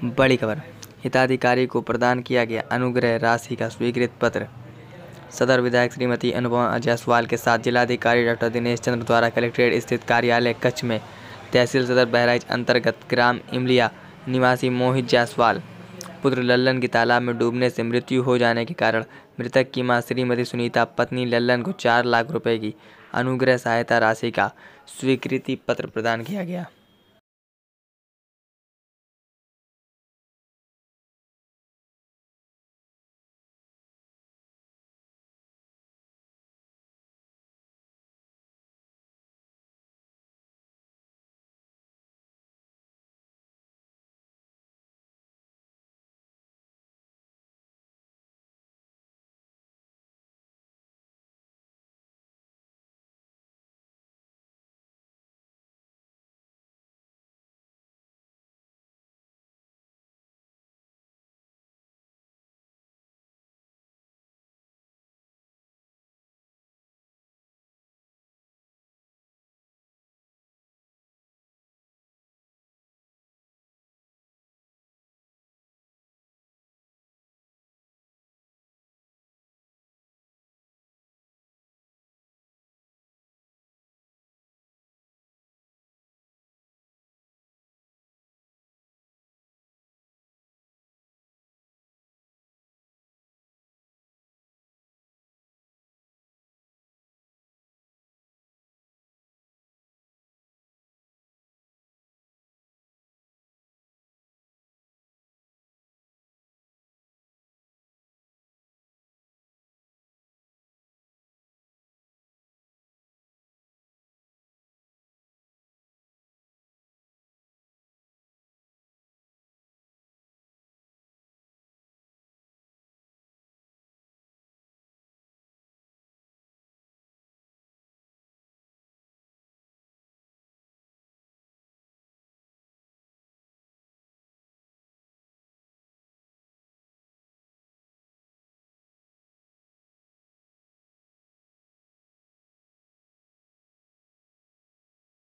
बड़ी खबर, हिताधिकारी को प्रदान किया गया अनुग्रह राशि का स्वीकृत पत्र। सदर विधायक श्रीमती अनुपमा जायसवाल के साथ जिलाधिकारी डॉक्टर दिनेश चंद्र द्वारा कलेक्ट्रेट स्थित कार्यालय कक्ष में तहसील सदर बहराइच अंतर्गत ग्राम इमलिया निवासी मोहित जायसवाल पुत्र लल्लन की तालाब में डूबने से मृत्यु हो जाने के कारण मृतक की मां श्रीमती सुनीता पत्नी लल्लन को 4 लाख रुपए की अनुग्रह सहायता राशि का स्वीकृति पत्र प्रदान किया गया।